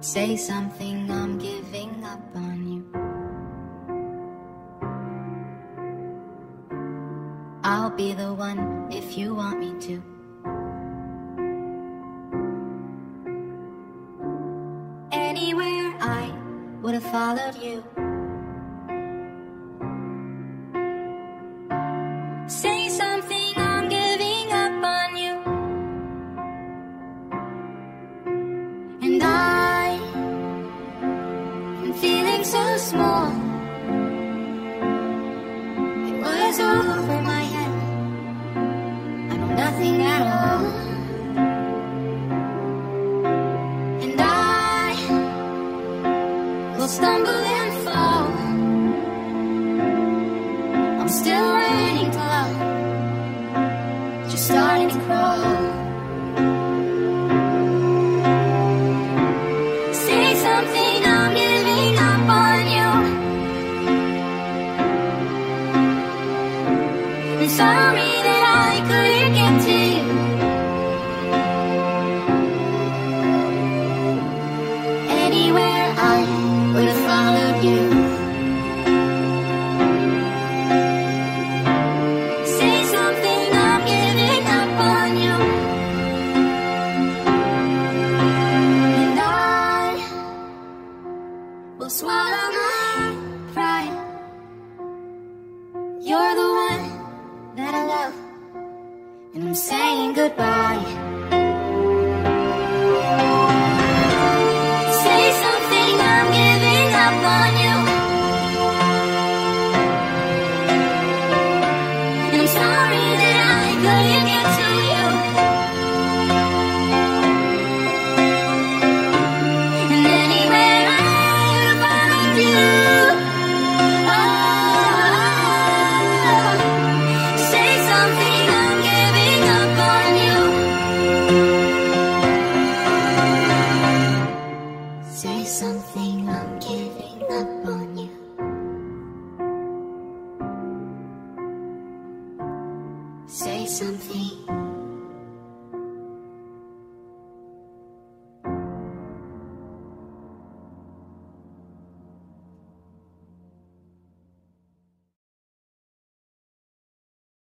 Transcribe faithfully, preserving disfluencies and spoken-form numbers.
Say something, I'm giving up on you. I'll be the one if you want me to. Anywhere I would have followed you. Say something, I'm giving up on you. And I am feeling so small. It was over my head. I know nothing at all. And I will stumble and fall. I'm still learning to love, just starting to crawl. Say something, I'm giving up on you. I'm sorry that I couldn't get to you. Anywhere I would have followed you. Say something, I'm giving up on you. And I will swallow my pride. You're the one that I love, and I'm saying goodbye.